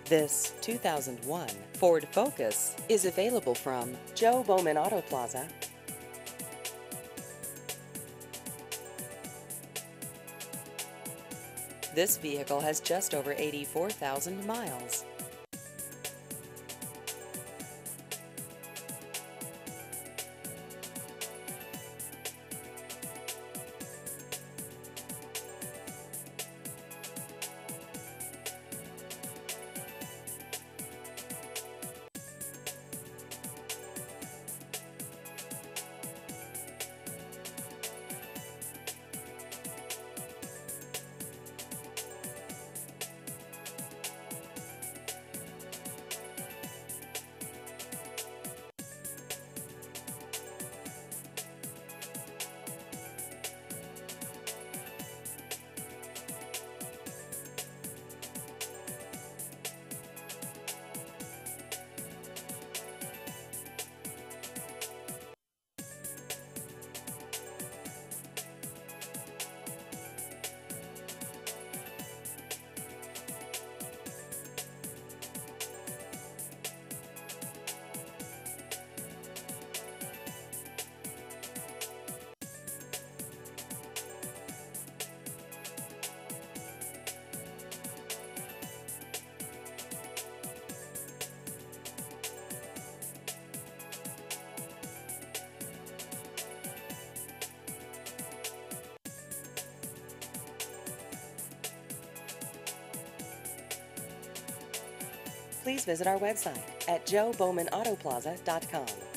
This 2001 Ford Focus is available from Joe Bowman Auto Plaza. This vehicle has just over 84,000 miles. Please visit our website at joebowmanautoplaza.com.